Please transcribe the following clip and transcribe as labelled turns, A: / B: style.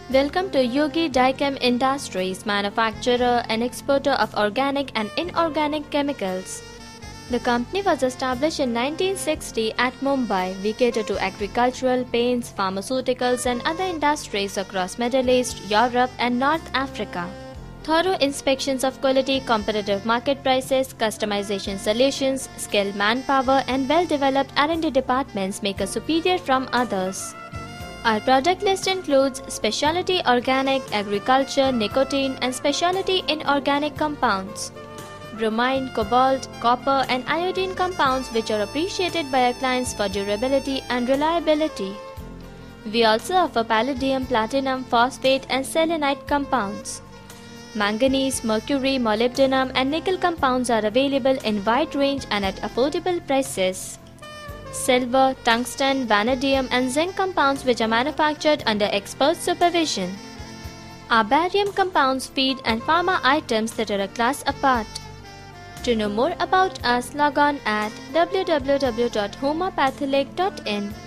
A: Welcome to Yogi Chem Industries, manufacturer and exporter of organic and inorganic chemicals. The company was established in 1960 at Mumbai. We cater to agricultural, paints, pharmaceuticals and other industries across Middle East, Europe and North Africa. Thorough inspections of quality, competitive market prices, customization solutions, skilled manpower and well-developed R&D departments make us superior from others. Our product list includes specialty organic, agriculture, nicotine and specialty inorganic compounds, bromine, cobalt, copper and iodine compounds which are appreciated by our clients for durability and reliability. We also offer palladium, platinum, phosphate and selenite compounds. Manganese, mercury, molybdenum and nickel compounds are available in wide range and at affordable prices. Silver, tungsten, vanadium and zinc compounds which are manufactured under expert supervision. Our barium compounds, feed and pharma items that are a class apart. To know more about us, log on at www.homeopatholic.in.